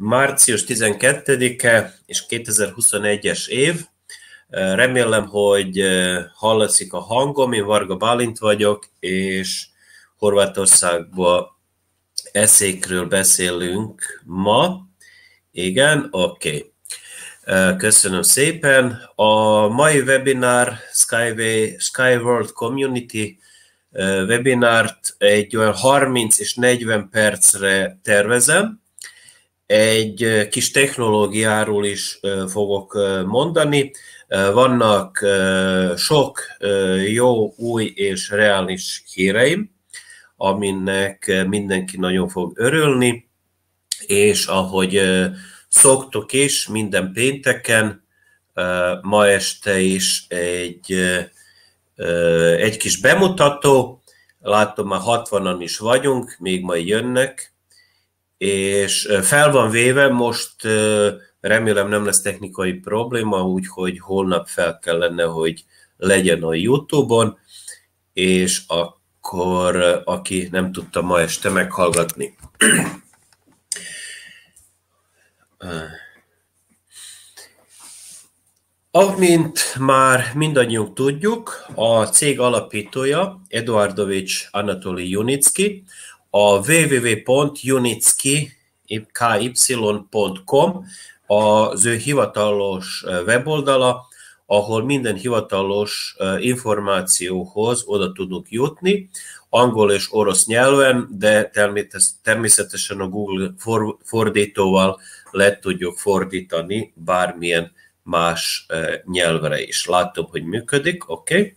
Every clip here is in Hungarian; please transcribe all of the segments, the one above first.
Március 12-e és 2021-es év. Remélem, hogy hallatszik a hangom. Én Varga Bálint vagyok, és Horvátországban eszékről beszélünk ma. Igen, oké. Köszönöm szépen. A mai webinár SkyWorld Community webinárt egy olyan 30 és 40 percre tervezem. Egy kis technológiáról is fogok mondani. Vannak sok jó, új és reális híreim, aminek mindenki nagyon fog örülni, és ahogy szoktuk is, minden pénteken, ma este is egy kis bemutató. Látom, már 60-an is vagyunk, még majd jönnek, és fel van véve, most remélem nem lesz technikai probléma, úgyhogy holnap fel kellene, hogy legyen a YouTube-on, és akkor aki nem tudta ma este meghallgatni. Amint már mindannyiunk tudjuk, a cég alapítója Eduardovics Anatoli Junicki, a www.junicki.com az ő hivatalos weboldala, ahol minden hivatalos információhoz oda tudunk jutni, angol és orosz nyelven, de természetesen a Google fordítóval le tudjuk fordítani bármilyen más nyelvre is. Látom, hogy működik, oké.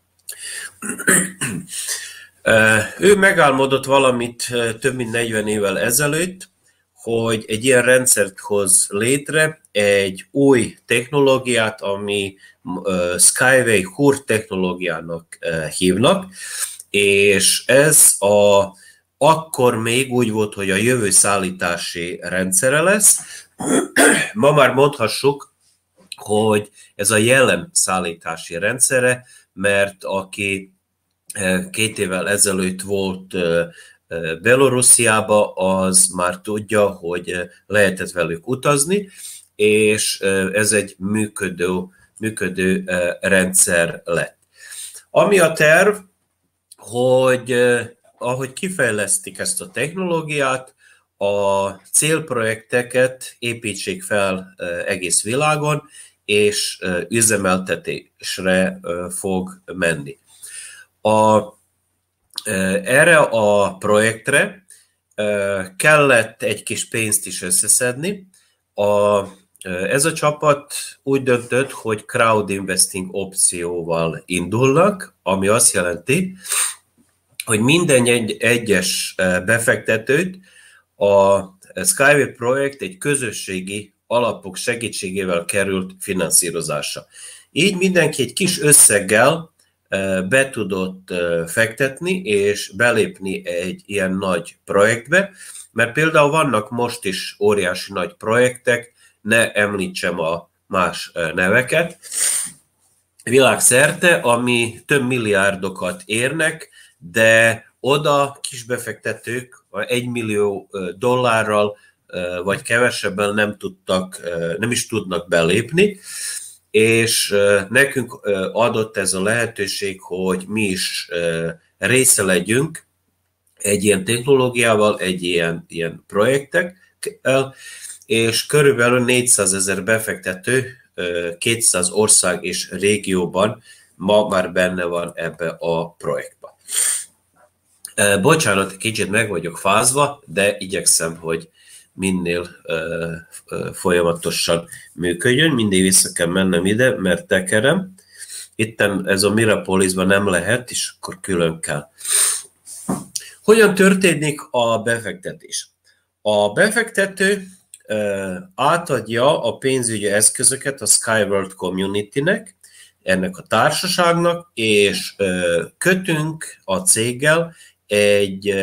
Ő megálmodott valamit több mint 40 évvel ezelőtt, hogy egy ilyen rendszert hoz létre, egy új technológiát, ami Skyway HUR technológiának hívnak, és ez akkor még úgy volt, hogy a jövő szállítási rendszere lesz. Ma már mondhassuk, hogy ez a jelen szállítási rendszere, mert aki 2 évvel ezelőtt volt Belorussziába, az már tudja, hogy lehetett velük utazni, és ez egy működő rendszer lett. Ami a terv, hogy ahogy kifejlesztik ezt a technológiát, a célprojekteket építsék fel egész világon, és üzemeltetésre fog menni. Erre a projektre kellett egy kis pénzt is összeszedni. Ez a csapat úgy döntött, hogy crowd investing opcióval indulnak, ami azt jelenti, hogy minden egyes befektetőt a Skyway projekt egy közösségi alapok segítségével került finanszírozása. Így mindenki egy kis összeggel be tudott fektetni és belépni egy ilyen nagy projektbe, mert például vannak most is óriási nagy projektek, ne említsem a más neveket, világszerte, ami több milliárdokat érnek, de oda kisbefektetők $1 millió vagy kevesebben nem is tudnak belépni, és nekünk adott ez a lehetőség, hogy mi is része legyünk egy ilyen technológiával, egy ilyen projektekkel, és körülbelül 400 000 befektető 200 ország és régióban ma már benne van ebbe a projektbe. Bocsánat, kicsit meg vagyok fázva, de igyekszem, hogy minél folyamatosan működjön. Mindig vissza kell mennem ide, mert tekerem. Itten ez a Mirapolisban nem lehet, és akkor külön kell. Hogyan történik a befektetés? A befektető átadja a pénzügyi eszközöket a SkyWorld Community-nek, ennek a társaságnak, és kötünk a céggel egy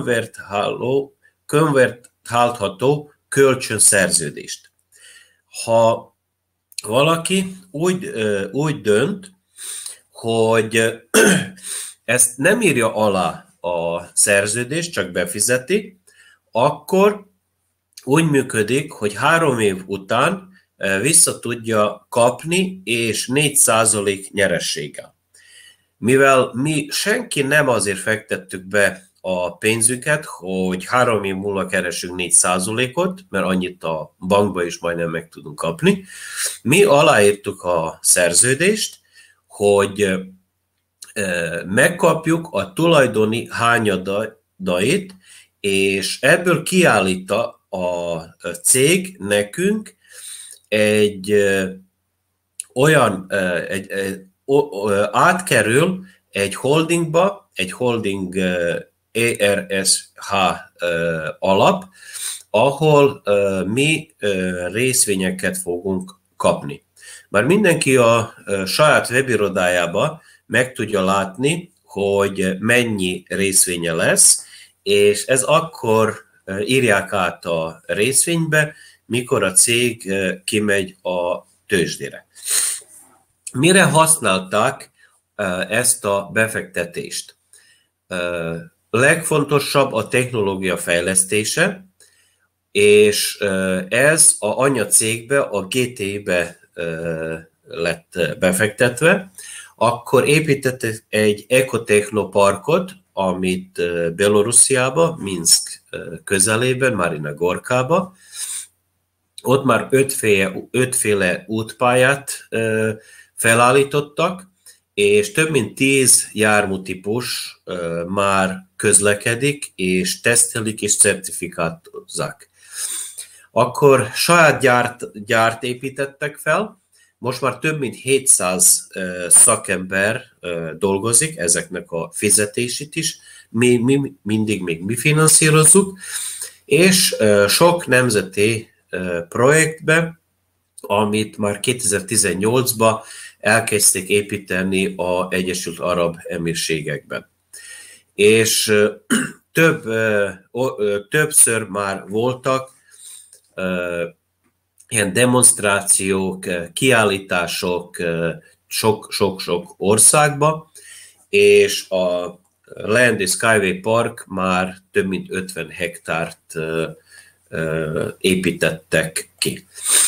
konvertálható kölcsönszerződést. Ha valaki úgy dönt, hogy ezt nem írja alá a szerződést, csak befizeti, akkor úgy működik, hogy 3 év után vissza tudja kapni, és 4% nyerességgel. Mivel mi senki nem azért fektettük be a pénzüket, hogy 3 év múlva keresünk 4%-ot, mert annyit a bankba is majdnem meg tudunk kapni. Mi aláírtuk a szerződést, hogy megkapjuk a tulajdoni hányadait, és ebből kiállít a cég nekünk egy olyan, átkerül egy holdingba, egy holding ERSH alap, ahol mi részvényeket fogunk kapni. Már mindenki a saját webirodájába meg tudja látni, hogy mennyi részvénye lesz, és ez akkor írják át a részvénybe, mikor a cég kimegy a tőzsdére. Mire használták ezt a befektetést? Legfontosabb a technológia fejlesztése, és ez a anyacégbe, a GT-be lett befektetve. Akkor építettek egy ekotechnoparkot, amit Belorussziába, Minszk közelében, Marina Gorkába. Ott már ötféle útpályát felállítottak, és több mint 10 járműtípus már közlekedik, és tesztelik és certifikátozzák. Akkor saját gyárt építettek fel, most már több mint 700 szakember dolgozik, ezeknek a fizetését is mi mindig még mi finanszírozzuk, és sok nemzeti projektbe, amit már 2018-ban elkezdték építeni az Egyesült Arab Emírségekben. És többször már voltak ilyen demonstrációk, kiállítások sok-sok országba, és a Land és Skyway Park már több mint 50 hektárt építettek ki.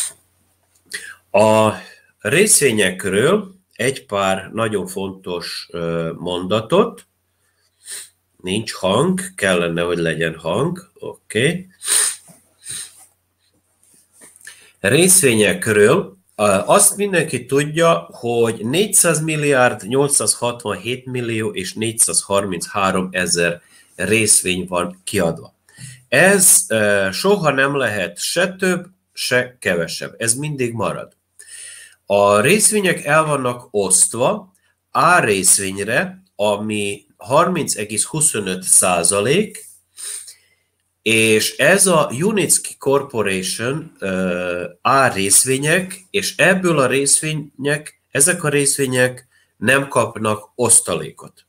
A részvényekről egy pár nagyon fontos mondatot. Nincs hang, kellene, hogy legyen hang. Oké. Részvényekről azt mindenki tudja, hogy 400 milliárd, 867 millió és 433 000 részvény van kiadva. Ez soha nem lehet se több, se kevesebb. Ez mindig marad. A részvények el vannak osztva A részvényre, ami 30,25%, és ez a Unitsky Corporation A részvények, és ebből a részvények, ezek a részvények nem kapnak osztalékot.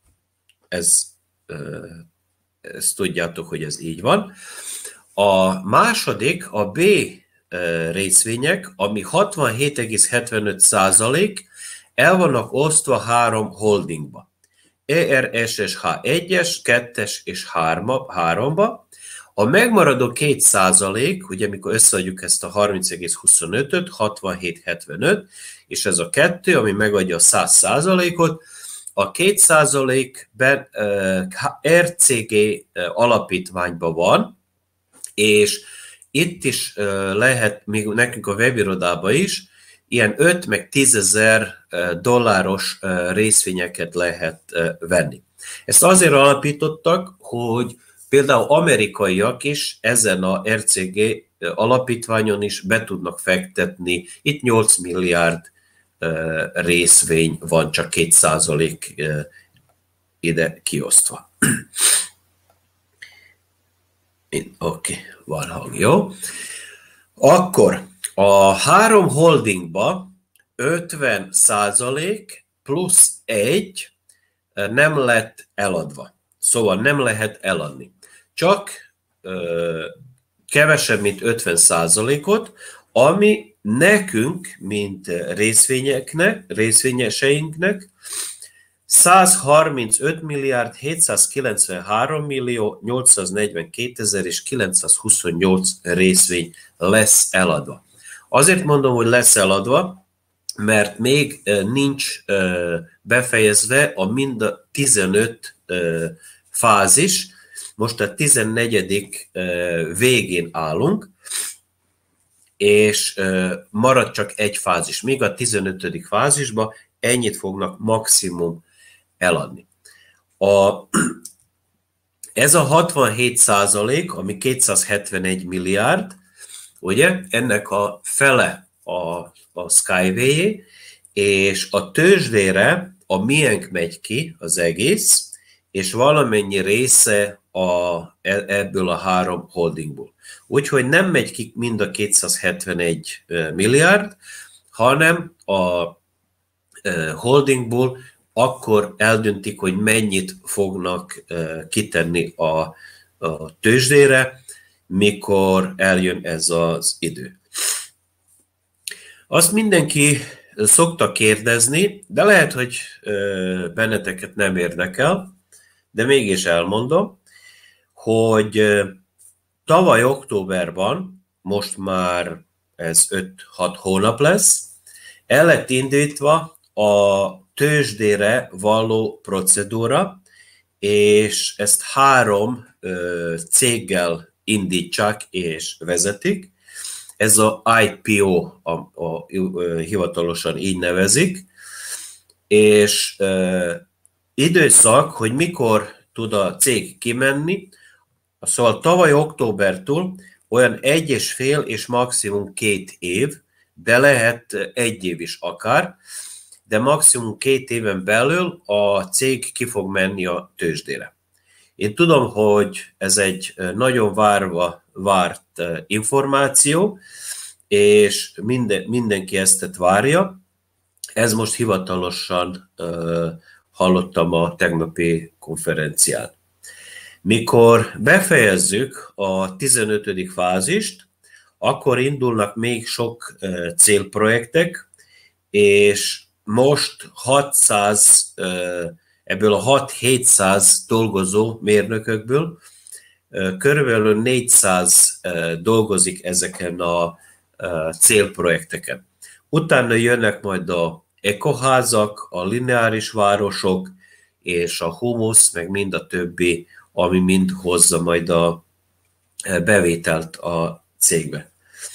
Ezt tudjátok, hogy ez így van. A második, a B részvények, ami 67,75%, el vannak osztva 3 holdingba. ERSSH 1-es, 2-es és 3-ba. A megmaradó 2%, ugye amikor összeadjuk ezt a 30,25-öt, 67,75, és ez a 2, ami megadja a 100%-ot, a 2%-ben RCG alapítványban van, és itt is lehet, még nekünk a webirodában is, ilyen 5 meg 10 000 dolláros részvényeket lehet venni. Ezt azért alapítottak, hogy például amerikaiak is ezen a RCG alapítványon is be tudnak fektetni. Itt 8 milliárd részvény van, csak 2% ide kiosztva. Oké, van hang, jó. Akkor a 3 holdingba 50% plusz 1 nem lett eladva. Szóval nem lehet eladni. Csak kevesebb, mint 50%-ot, ami nekünk, mint részvényeseinknek 135 milliárd 793 millió 842 ezer és 928 részvény lesz eladva. Azért mondom, hogy lesz eladva, mert még nincs befejezve a mind a 15 fázis, most a 14. végén állunk, és marad csak egy fázis. Még a 15. fázisban ennyit fognak maximum eladni. Ez a 67%, ami 271 milliárd, ugye, ennek a fele a Skyway-é, és a tőzsdére a miénk megy ki az egész, és valamennyi része ebből a 3 holdingból. Úgyhogy nem megy ki mind a 271 milliárd, hanem a holdingból akkor eldöntik, hogy mennyit fognak kitenni a tőzsdére, mikor eljön ez az idő. Azt mindenki szokta kérdezni, de lehet, hogy benneteket nem érdekel, de mégis elmondom, hogy tavaly októberban, most már ez 5-6 hónap lesz, el lett indítva a tőzsdére való procedúra, és ezt 3 céggel indítsák és vezetik. Ez a IPO, hivatalosan így nevezik, és időszak, hogy mikor tud a cég kimenni, szóval tavaly októbertől olyan 1,5 és maximum 2 év, de lehet 1 év is akár, de maximum 2 éven belül a cég ki fog menni a tőzsdére. Én tudom, hogy ez egy nagyon várt információ, és mindenki ezt várja. Ez most hivatalosan hallottam a tegnapi konferencián. Mikor befejezzük a 15. fázist, akkor indulnak még sok célprojektek, és most 600, ebből a 6-700 dolgozó mérnökökből körülbelül 400 dolgozik ezeken a célprojekteken. Utána jönnek majd a ekoházak, a lineáris városok, és a humusz, meg mind a többi, ami mind hozza majd a bevételt a cégbe.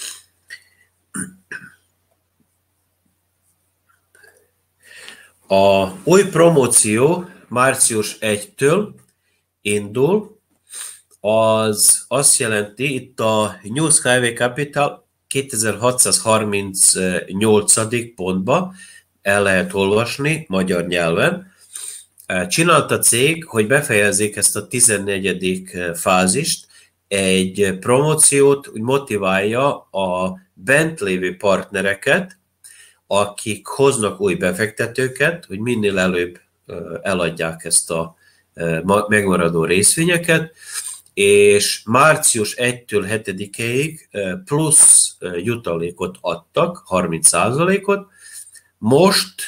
A új promóció március 1-től indul, az azt jelenti, itt a New Skyway Capital 2638. pontba el lehet olvasni magyar nyelven. Csinált a cég, hogy befejezzék ezt a 14. fázist, egy promóciót, úgy motiválja a bent lévő partnereket, akik hoznak új befektetőket, hogy minél előbb eladják ezt a megmaradó részvényeket, és március 1-től 7-ig plusz jutalékot adtak, 30%-ot, most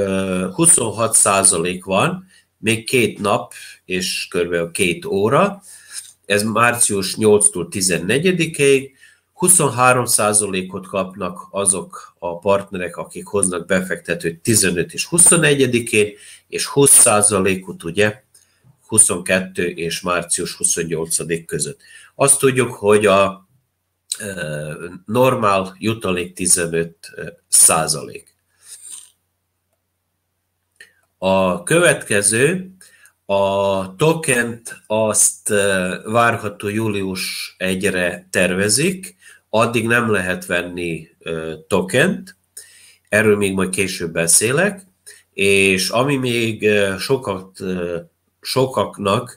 26% van, még 2 nap és kb. 2 óra, ez március 8-tól 14-ig, 23%-ot kapnak azok a partnerek, akik hoznak befektetőt 15 és 21-én, és 20%-ot ugye 22 és március 28 között. Azt tudjuk, hogy a normál jutalék 15%. A következő, a tokent azt várható július 1-re tervezik, addig nem lehet venni tokent, erről még majd később beszélek, és ami még sokaknak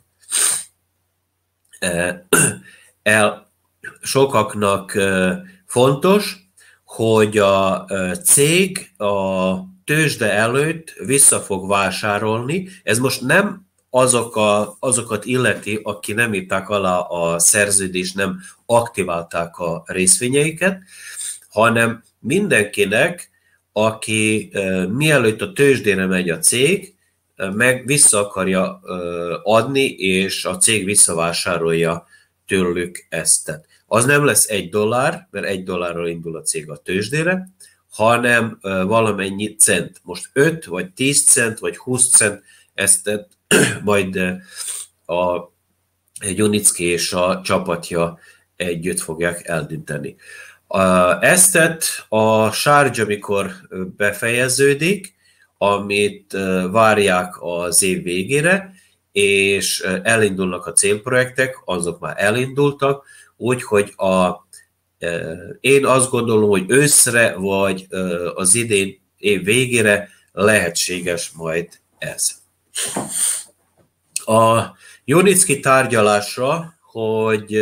fontos, hogy a cég a tőzsde előtt vissza fog vásárolni. Ez most nem azokat illeti, aki nem írták alá a szerződést, nem aktiválták a részvényeiket, hanem mindenkinek, aki mielőtt a tőzsdére megy a cég, meg vissza akarja adni, és a cég visszavásárolja tőlük ezt. Az nem lesz $1, mert $1 indul a cég a tőzsdére, hanem valamennyi cent. Most 5, vagy 10 cent, vagy 20 cent, ezt majd a Junicki és a csapatja együtt fogják eldönteni. Ezt a sárgy, amikor befejeződik, amit várják az év végére, és elindulnak a célprojektek, azok már elindultak, úgyhogy én azt gondolom, hogy őszre vagy az idén év végére lehetséges majd ez. A Junicki tárgyalásra, hogy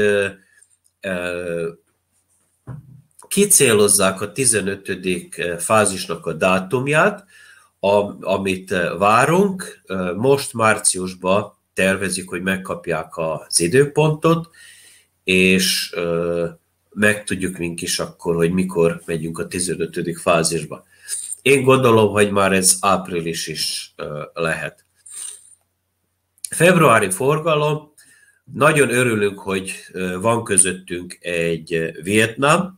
kicélozzák a 15. fázisnak a dátumját, amit várunk. Most márciusban tervezik, hogy megkapják az időpontot, és megtudjuk mink is akkor, hogy mikor megyünk a 15. fázisba. Én gondolom, hogy már ez április is lehet. Februári forgalom. Nagyon örülünk, hogy van közöttünk egy Vietnám.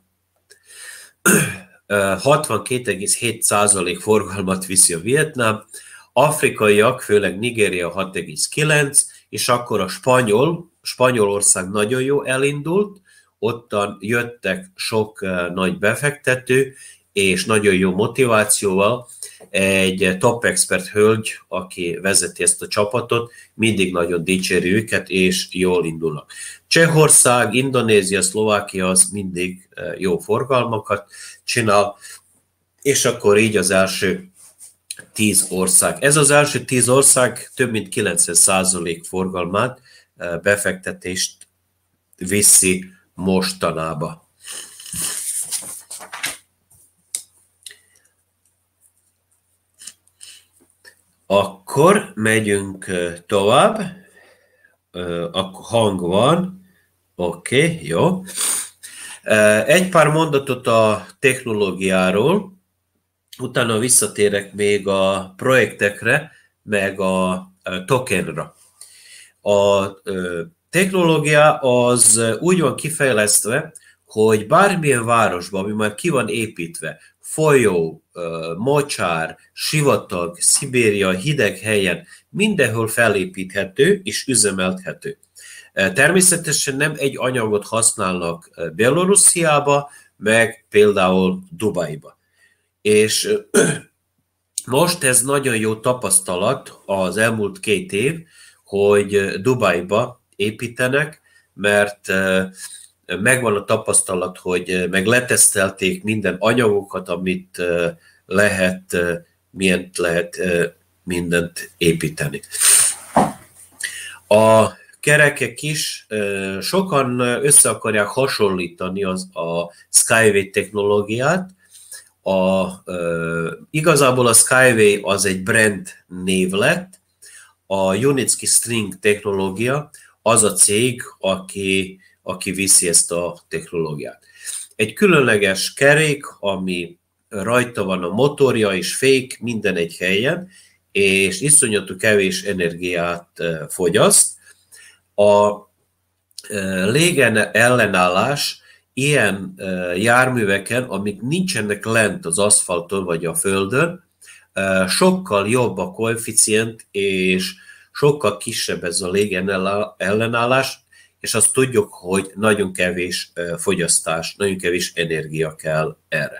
62,7% forgalmat viszi a Vietnám. Afrikaiak, főleg Nigéria 6,9%, és akkor a Spanyolország nagyon jó elindult, ottan jöttek sok nagy befektető, és nagyon jó motivációval. Egy top expert hölgy, aki vezeti ezt a csapatot, mindig nagyon dicséri őket, és jól indulnak. Csehország, Indonézia, Szlovákia az mindig jó forgalmakat csinál, és akkor így az első 10 ország. Ez az első 10 ország több mint 90% forgalmát, befektetést viszi mostanában. Akkor megyünk tovább. A hang van. Oké, jó. Egy pár mondatot a technológiáról, utána visszatérek még a projektekre, meg a tokenra. A technológia az úgy van kifejlesztve, hogy bármilyen városban, ami már ki van építve, folyó, mocsár, sivatag, Szibéria, hideg helyen, mindenhol felépíthető és üzemelthető. Természetesen nem egy anyagot használnak Belorussziába, meg például Dubajba. És most ez nagyon jó tapasztalat az elmúlt 2 év, hogy Dubajba építenek, mert megvan a tapasztalat, hogy meg letesztelték minden anyagokat, amit lehet mindent építeni. A kerekek is sokan össze akarják hasonlítani a Skyway technológiát. Igazából a Skyway az egy brand név lett, a Junicki String technológia az a cég, aki viszi ezt a technológiát. Egy különleges kerék, ami rajta van a motorja és fék minden egy helyen, és iszonyatú kevés energiát fogyaszt. A légen ellenállás ilyen járműveken, amik nincsenek lent az aszfalton vagy a földön, sokkal jobb a koeficient, és sokkal kisebb ez a légen ellenállás, és azt tudjuk, hogy nagyon kevés fogyasztás, nagyon kevés energia kell erre.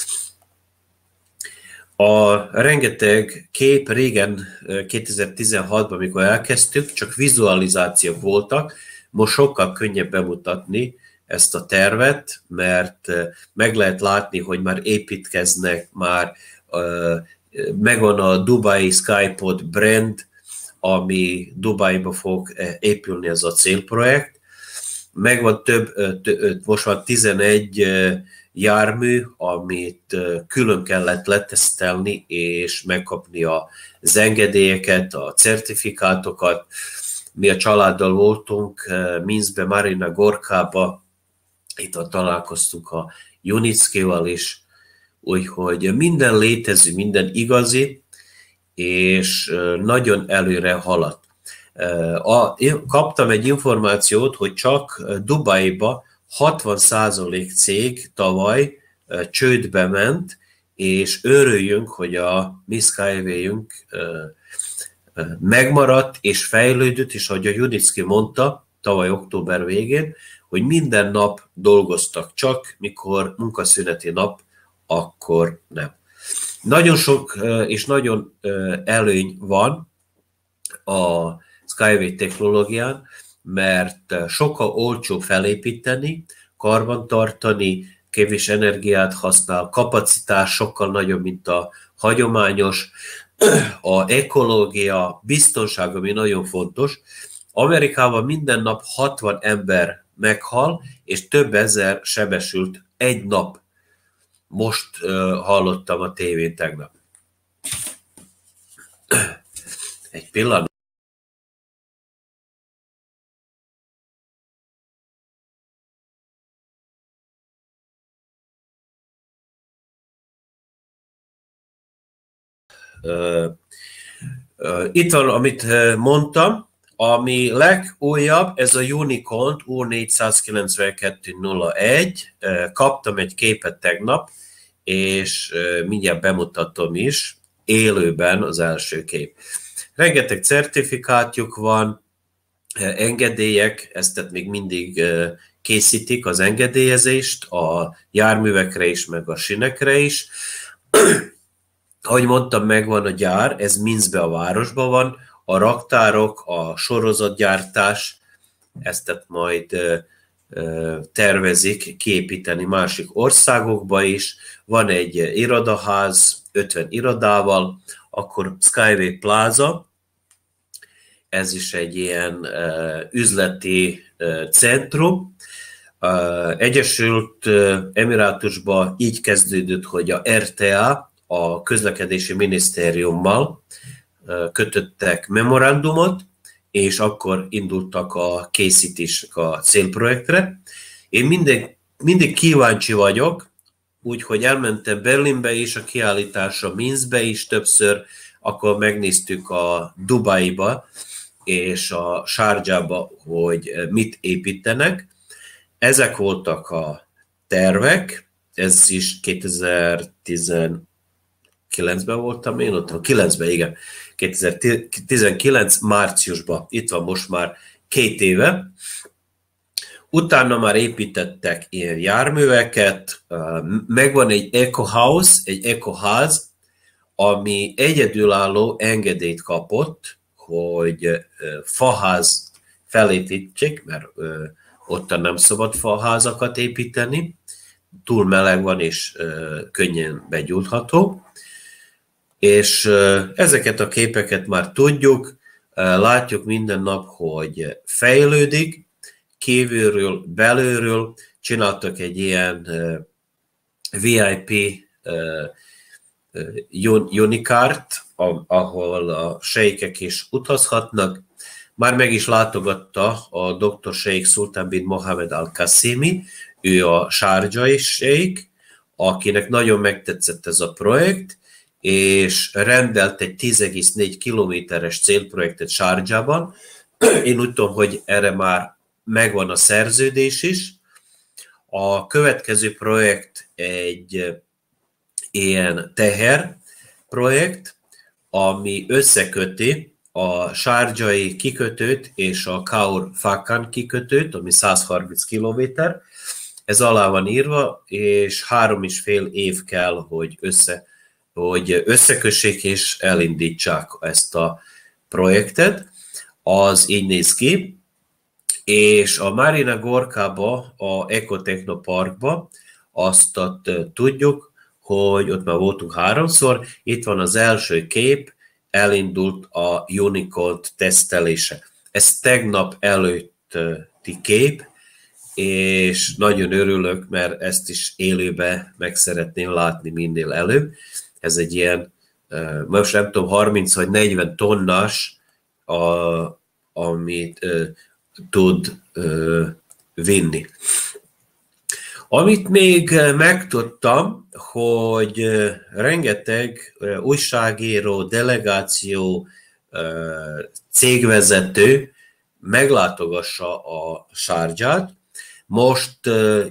A rengeteg kép régen, 2016-ban, amikor elkezdtük, csak vizualizációk voltak, most sokkal könnyebb bemutatni ezt a tervet, mert meg lehet látni, hogy már építkeznek, már megvan a Dubai Skypod brand, ami Dubaiba fog épülni ez a célprojekt. Megvan most van 11 jármű, amit külön kellett letesztelni, és megkapni az engedélyeket, a certifikátokat. Mi a családdal voltunk Minszbe, Marina Gorkába, itt találkoztunk a Junickival is, úgyhogy minden létező, minden igazi, és nagyon előre haladt. Kaptam egy információt, hogy csak Dubaiba 60% cég tavaly csődbe ment, és örüljünk, hogy a mi Skyway-ünk megmaradt és fejlődött, és ahogy a Judicki mondta tavaly október végén, hogy minden nap dolgoztak, csak mikor munkaszüneti nap, akkor nem. Nagyon sok és nagyon előny van a Skyway technológián, mert sokkal olcsóbb felépíteni, karbantartani, kevés energiát használ, kapacitás sokkal nagyobb, mint a hagyományos, a ekológia, biztonság, ami nagyon fontos. Amerikában minden nap 60 ember meghal, és több ezer sebesült egy nap. Most hallottam a tévén tegnap. Egy pillanat. Itt van, amit mondtam, ami legújabb, ez a Unicorn U49201, kaptam egy képet tegnap, és mindjárt bemutatom is, élőben az első kép. Rengeteg certifikátjuk van, engedélyek, ezt még mindig készítik az engedélyezést, a járművekre is, meg a sinekre is. Ahogy mondtam, megvan a gyár, ez Minszbe a városban van, a raktárok, a sorozatgyártás, ezt majd tervezik kiépíteni másik országokba is. Van egy irodaház, 50 irodával, akkor Skyway Plaza, ez is egy ilyen üzleti centrum. Egyesült Emirátusban így kezdődött, hogy a RTA, a közlekedési minisztériummal kötöttek memorandumot, és akkor indultak a készítések a célprojektre. Én mindig kíváncsi vagyok, úgyhogy elmentem Berlinbe is, a kiállításra Minszbe is többször, akkor megnéztük a Dubaiba és a Sharjahba, hogy mit építenek. Ezek voltak a tervek, ez is 2019-ben voltam én, ott 9-ben, igen, 2019 márciusban, itt van most már 2 éve. Utána már építettek ilyen járműveket, megvan egy ecohouse, egy ecoház, ami egyedülálló engedélyt kapott, hogy faház felépítsék, mert ott nem szabad faházakat építeni, túl meleg van és könnyen begyújtható. És ezeket a képeket már tudjuk, látjuk minden nap, hogy fejlődik, kívülről, belülről, csináltak egy ilyen VIP unicart, ahol a sejkek is utazhatnak. Már meg is látogatta a Dr. Sheikh Sultan bin Mohammed Al-Qasimi, ő a sharjai sheikh, akinek nagyon megtetszett ez a projekt, és rendelt egy 10,4 kilométeres célprojektet Sharjahban. Én úgy tudom, hogy erre már megvan a szerződés is. A következő projekt egy ilyen teher projekt, ami összeköti a sharjai kikötőt és a Kaur Fakan kikötőt, ami 130 kilométer. Ez alá van írva, és 3,5 év kell, hogy összekössék és elindítsák ezt a projektet. Az így néz ki. És a Marina Gorkába, a Ecotechnoparkba azt tudjuk, hogy ott már voltunk 3-szor, itt van az első kép, elindult a Unicorn tesztelése. Ez tegnap előtti kép, és nagyon örülök, mert ezt is élőben meg szeretném látni minél előbb. Ez egy ilyen, most nem tudom, 30 vagy 40 tonnás, amit tud vinni. Amit még megtudtam, hogy rengeteg újságíró, delegáció, cégvezető meglátogassa a Sharját. Most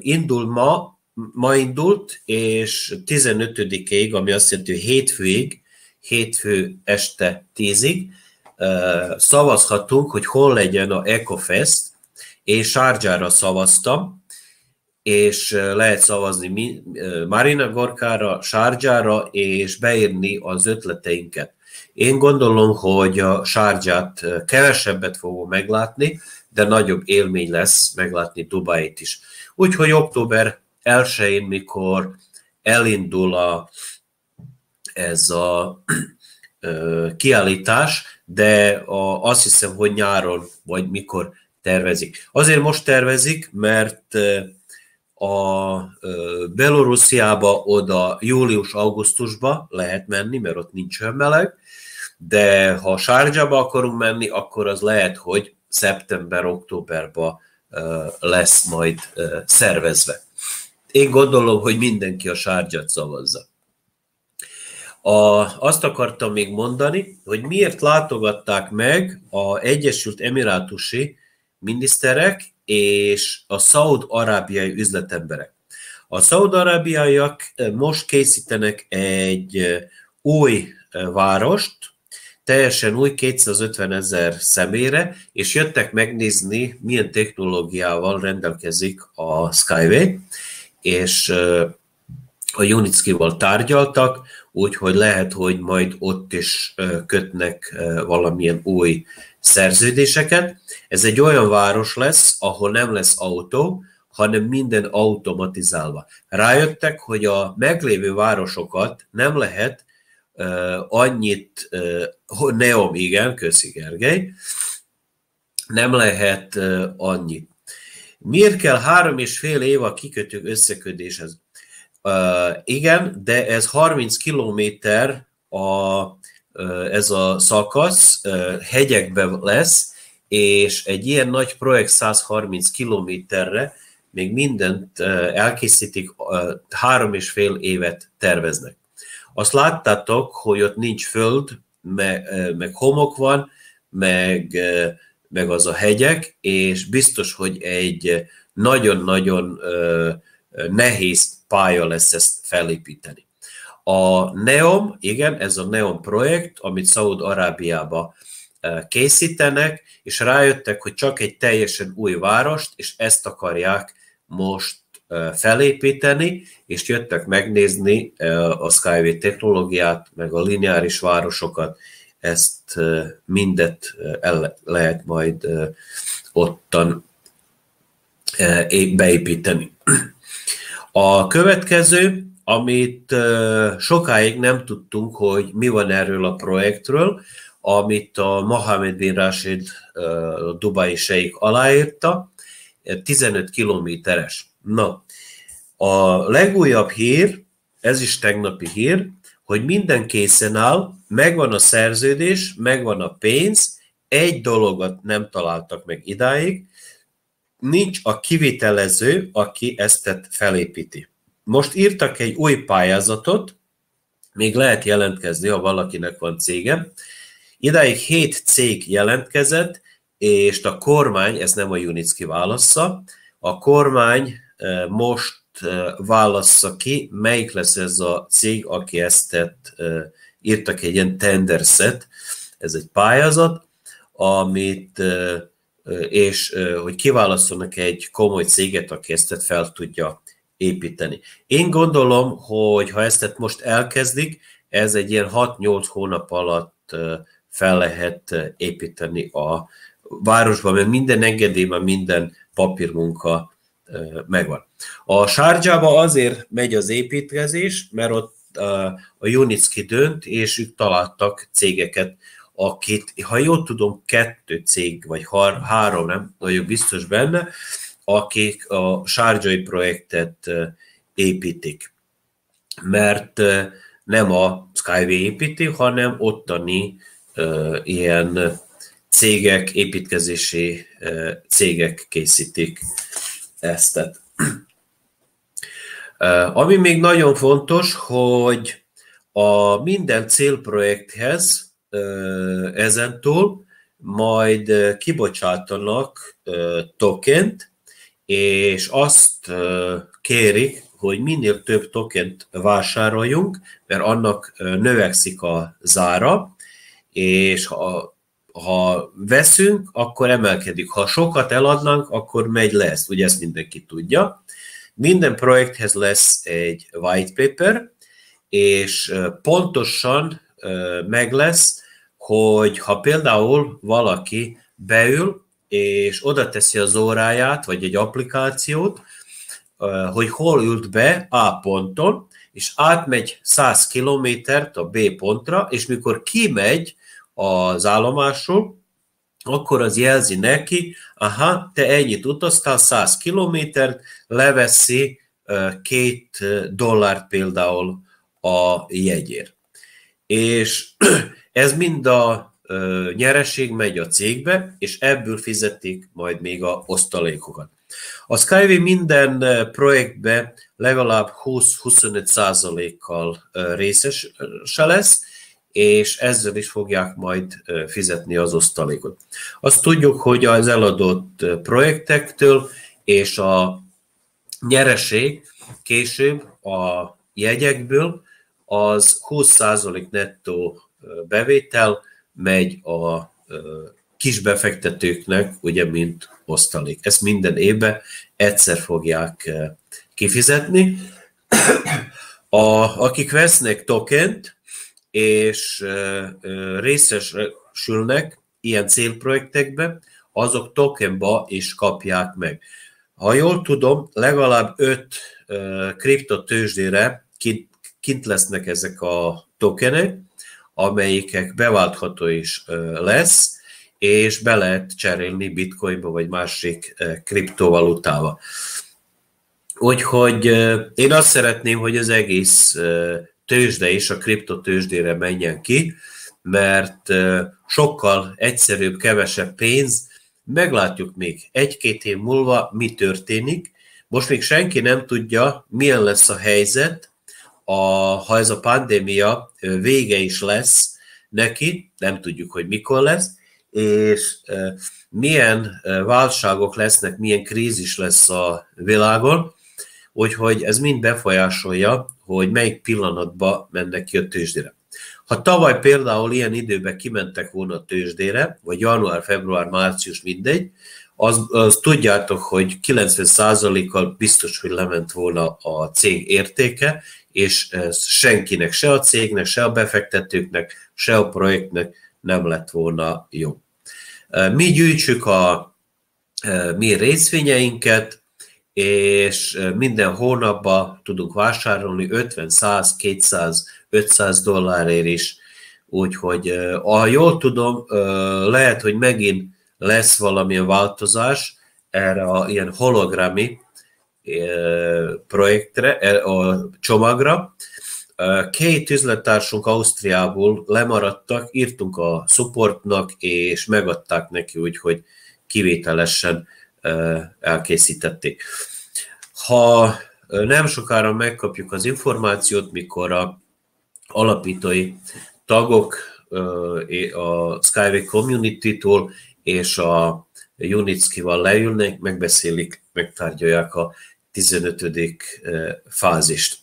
ma indult, és 15-ig, ami azt jelenti, hogy hétfő este 10-ig szavazhatunk, hogy hol legyen a EcoFest. Én Sharjára szavaztam, és lehet szavazni Marina Gorkára, Sharjára, és beírni az ötleteinket. Én gondolom, hogy a Sharját kevesebbet fogom meglátni, de nagyobb élmény lesz meglátni Dubait is. Úgyhogy október 1-én, mikor elindul ez a kiállítás, de azt hiszem, hogy nyáron, vagy mikor tervezik. Azért most tervezik, mert a Belorussziába oda július-augusztusba lehet menni, mert ott nincs olyan meleg, de ha Sharjába akarunk menni, akkor az lehet, hogy szeptember-októberben lesz majd szervezve. Én gondolom, hogy mindenki a Sharját szavazza. Azt akartam még mondani, hogy miért látogatták meg az Egyesült Emirátusi miniszterek és a szaúd-arábiai üzletemberek. A szaúd-arábiaiak most készítenek egy új várost, teljesen új, 250 000 személyre, és jöttek megnézni, milyen technológiával rendelkezik a Skyway, és a Unitskival tárgyaltak, úgyhogy lehet, hogy majd ott is kötnek valamilyen új szerződéseket. Ez egy olyan város lesz, ahol nem lesz autó, hanem minden automatizálva. Rájöttek, hogy a meglévő városokat nem lehet annyit, Neom, igen, köszi Gergely, nem lehet annyit. Miért kell 3,5 év a kikötők összekötéshez? Igen, de ez 30 kilométer ez a szakasz, hegyekben lesz, és egy ilyen nagy projekt 130 kilométerre még mindent elkészítik, 3,5 évet terveznek. Azt láttátok, hogy ott nincs föld, meg homok van, meg az a hegyek, és biztos, hogy egy nagyon-nagyon nehéz pálya lesz ezt felépíteni. A NEOM, igen, ez a NEOM projekt, amit Szaúd-Arábiába készítenek, és rájöttek, hogy csak egy teljesen új várost, és ezt akarják most felépíteni, és jöttek megnézni a Skyway technológiát, meg a lineáris városokat, ezt mindet el lehet majd ottan beépíteni. A következő, amit sokáig nem tudtunk, hogy mi van erről a projektről, amit a Mohammed bin Rashid dubai seik aláírta, 15 kilométeres. Na, a legújabb hír, ez is tegnapi hír, hogy minden készen áll, megvan a szerződés, megvan a pénz, egy dologot nem találtak meg idáig, nincs a kivitelező, aki ezt felépíti. Most írtak egy új pályázatot, még lehet jelentkezni, ha valakinek van cége. Idáig 7 cég jelentkezett, és a kormány, ez nem a Unitski válassza, a kormány most válassza ki, melyik lesz ez a cég, aki ezt írtak egy ilyen tenderset, ez egy pályázat, amit és hogy kiválasztanak egy komoly céget, aki ezt fel tudja építeni. Én gondolom, hogy ha ezt most elkezdik, ez egy ilyen 6-8 hónap alatt fel lehet építeni a városban, mert minden engedélyben, minden papírmunka megvan. A Sharjába azért megy az építkezés, mert ott a Unitski dönt, és ők találtak cégeket, akit, ha jól tudom, 2 cég, vagy 3, nem vagyok biztos benne, akik a sharjai projektet építik. Mert nem a Skyway építi, hanem ottani ilyen cégek, építkezési cégek készítik ezt. Ami még nagyon fontos, hogy a minden célprojekthez ezentúl majd kibocsátanak tokent, és azt kérik, hogy minél több tokent vásároljunk, mert annak növekszik a zára, és ha veszünk, akkor emelkedik. Ha sokat eladnánk, akkor megy le, ugye ezt mindenki tudja. Minden projekthez lesz egy white paper, és pontosan meg lesz, hogy ha például valaki beül, és oda teszi az óráját, vagy egy applikációt, hogy hol ült be A ponton, és átmegy 100 kilométert a B pontra, és mikor kimegy az állomásról, akkor az jelzi neki, aha, te ennyit utaztál, 100 kilométert, leveszi $2 például a jegyért. És ez mind a nyereség megy a cégbe, és ebből fizetik majd még a osztalékokat. A Skyway minden projektbe legalább 20-25%-kal részese lesz, és ezzel is fogják majd fizetni az osztalékot. Azt tudjuk, hogy az eladott projektektől és a nyereség később a jegyekből az 20% nettó bevétel megy a kisbefektetőknek, ugye, mint osztalék. Ezt minden évben egyszer fogják kifizetni. Akik vesznek tokent, és részesülnek ilyen célprojektekbe, azok tokenba is kapják meg. Ha jól tudom, legalább 5 kriptotőzsdére kint lesznek ezek a tokenek, amelyikek beváltható is lesz, és be lehet cserélni bitcoinba vagy másik kriptovalutába. Úgyhogy én azt szeretném, hogy az egész tőzsde és a kriptotőzsdére menjen ki, mert sokkal egyszerűbb, kevesebb pénz, meglátjuk még 1-2 év múlva, mi történik. Most még senki nem tudja, milyen lesz a helyzet, ha ez a pandémia vége is lesz neki, nem tudjuk, hogy mikor lesz, és milyen válságok lesznek, milyen krízis lesz a világon, úgyhogy ez mind befolyásolja, hogy melyik pillanatban mennek ki a tőzsdére. Ha tavaly például ilyen időben kimentek volna a tőzsdére, vagy január, február, március, mindegy, az tudjátok, hogy 90%-kal biztos, hogy lement volna a cég értéke, és senkinek, se a cégnek, se a befektetőknek, se a projektnek nem lett volna jó. Mi gyűjtsük a mi részvényeinket, és minden hónapban tudunk vásárolni 50, 100, 200, 500 dollárért is. Úgyhogy, ha jól tudom, lehet, hogy megint lesz valamilyen változás erre a ilyen hologrami projektre, a csomagra. 2 üzlettársunk Ausztriából lemaradtak, írtunk a supportnak, és megadták neki, úgyhogy kivételesen elkészítették. Ha nem sokára megkapjuk az információt, mikor a alapítói tagok a Skyway Community-tól és a Unitsky-val leülnek, megbeszélik, megtárgyalják a 15. fázist.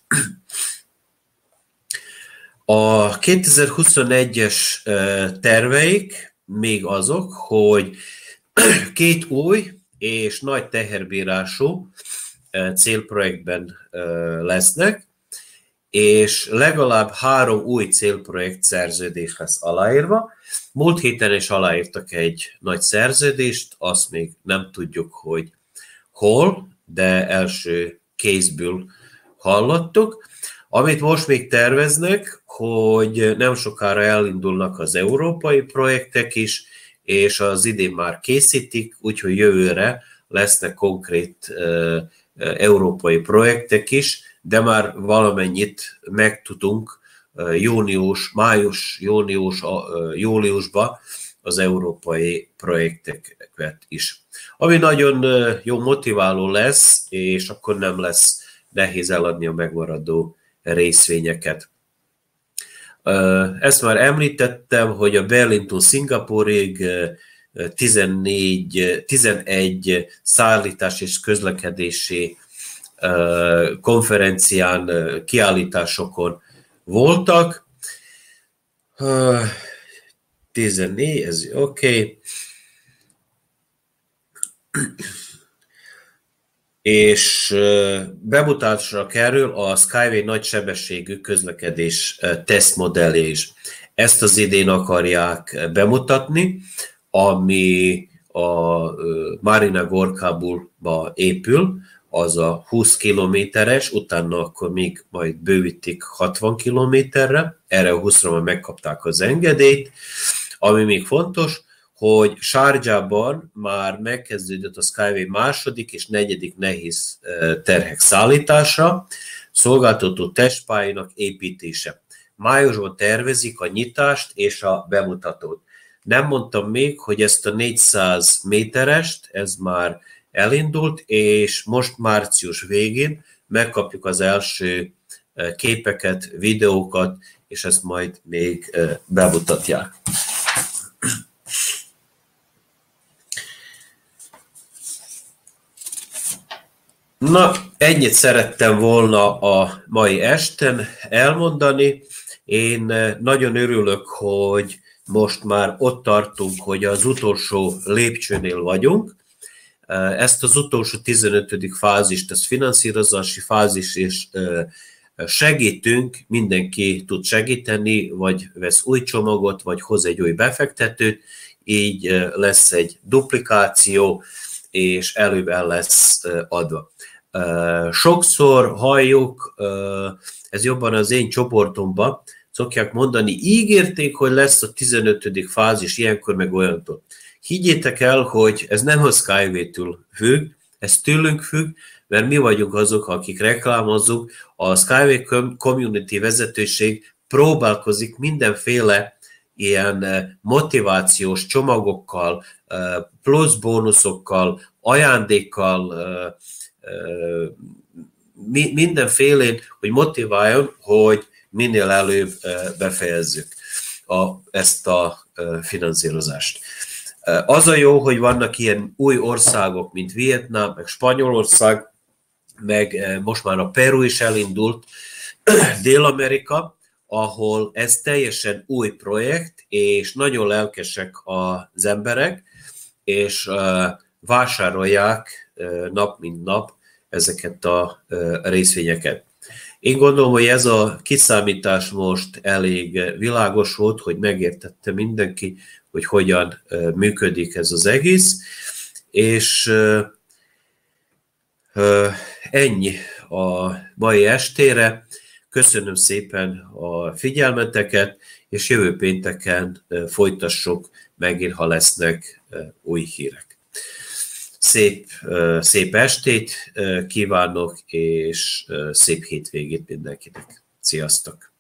A 2021-es terveik még azok, hogy 2 új és nagy teherbírású célprojektben lesznek, és legalább 3 új célprojekt szerződés lesz aláírva. Múlt héten is aláírtak egy nagy szerződést, azt még nem tudjuk, hogy hol, de első kézből hallottuk. Amit most még terveznek, hogy nem sokára elindulnak az európai projektek is, és az idén már készítik, úgyhogy jövőre lesznek konkrét európai projektek is, de már valamennyit megtudunk júliusban az európai projekteket is. Ami nagyon jó motiváló lesz, és akkor nem lesz nehéz eladni a megmaradó részvényeket. Ezt már említettem, hogy a Berlintől Szingapúrig 11 szállítás és közlekedési konferencián, kiállításokon voltak. 14, ez oké. És bemutatásra kerül a Skyway nagysebességű közlekedés tesztmodellje is. Ezt az idén akarják bemutatni, ami a Marina Gorkából épül, az a 20 kilométeres, utána akkor még majd bővítik 60 kilométerre, erre a 20-ra már megkapták az engedélyt. Ami még fontos, hogy Sharjahban már megkezdődött a Skyway második és negyedik nehéz terhek szállítása, szolgáltató testpályának építése. Májusban tervezik a nyitást és a bemutatót. Nem mondtam még, hogy ezt a 400 méterest, ez már elindult, és most március végén megkapjuk az első képeket, videókat, és ezt majd még bemutatják. Na, ennyit szerettem volna a mai esten elmondani. Én nagyon örülök, hogy most már ott tartunk, hogy az utolsó lépcsőnél vagyunk. Ezt az utolsó 15. fázist, ez finanszírozási fázis, és segítünk, mindenki tud segíteni, vagy vesz új csomagot, vagy hoz egy új befektetőt, így lesz egy duplikáció, és előbb el lesz adva. Sokszor halljuk, ez jobban az én csoportomban, szokják mondani, ígérték, hogy lesz a 15. fázis, ilyenkor meg olyantól. Higgyétek el, hogy ez nem a Skyway-től függ, ez tőlünk függ, mert mi vagyunk azok, akik reklámozzuk, a Skyway Community vezetőség próbálkozik mindenféle ilyen motivációs csomagokkal, plusz bónuszokkal, ajándékkal, mindenfélén, hogy motiváljon, hogy minél előbb befejezzük ezt a finanszírozást. Az a jó, hogy vannak ilyen új országok, mint Vietnám, meg Spanyolország, meg most már a Peru is elindult, Dél-Amerika, ahol ez teljesen új projekt, és nagyon lelkesek az emberek, és vásárolják nap mint nap ezeket a részvényeket. Én gondolom, hogy ez a kiszámítás most elég világos volt, hogy megértette mindenki, hogy hogyan működik ez az egész, és ennyi a mai estére. Köszönöm szépen a figyelmeteket, és jövő pénteken folytassuk, megint ha lesznek új hírek. Szép estét kívánok, és szép hétvégét mindenkinek. Sziasztok!